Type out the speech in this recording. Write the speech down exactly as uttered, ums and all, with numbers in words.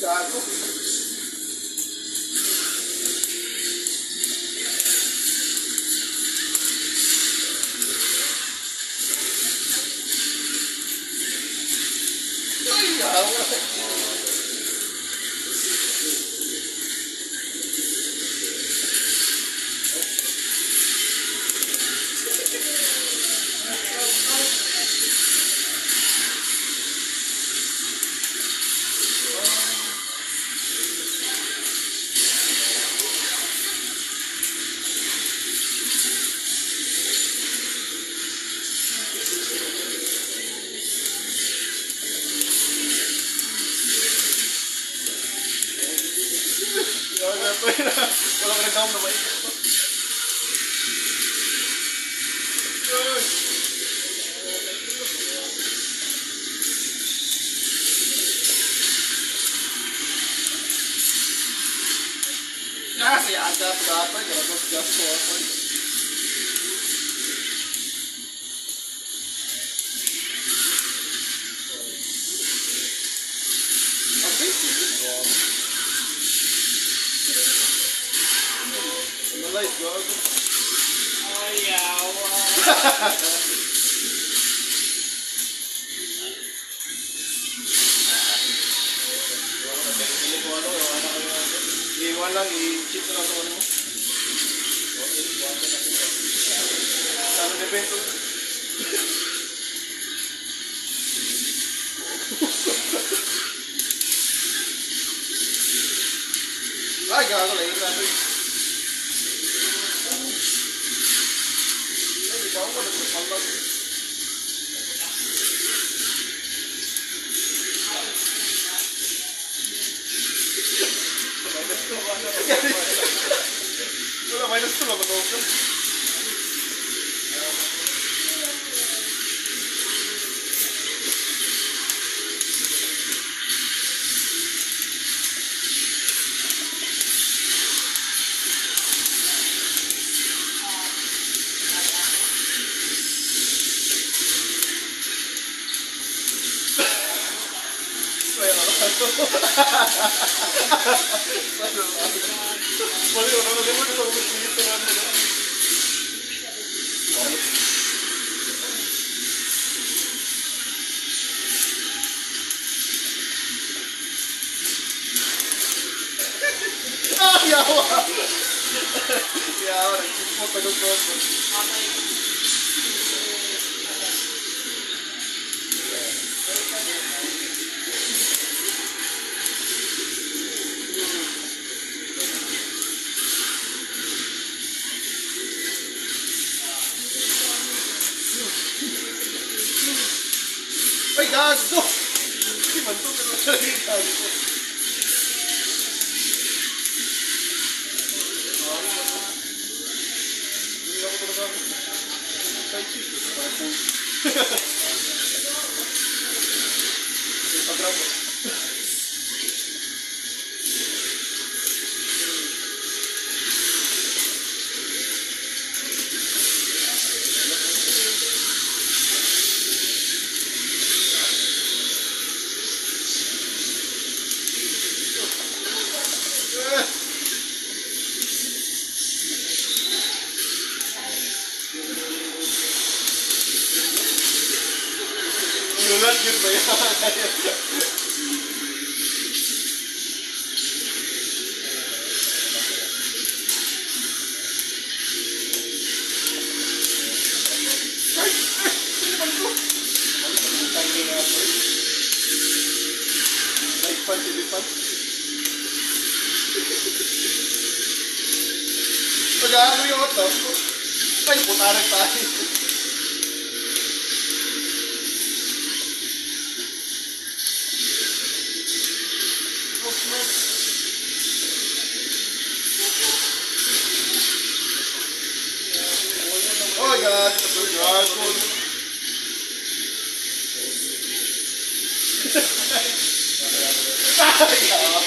Gago. Ay, yawa. Walang nag-down na ba ito? Kasi ada berapa ya terus gas apa? Apa itu? Mulai gol. Oh ya Allah. Iwan lang, i-chip na lang sa ano mo. Saan ang evento? Ay, gago lang yung rato. Ay, ikaw ko nagpapalag. Wala, minus two lang matawag ka. Boleh orang ada pun kalau begitu kan. Ah ya Allah. Ya Allah, kita perlu terus. Ay, gago! Hindi man ito, pero talaga yung gago. Hindi ako talaga. Kahit cheese, parang po. Pag-grabo. Yulan yun ba yan? Lipan, silipan. Pag-aano yung oto, ay, putarag tayo. Oh my God, the dragon. Ay,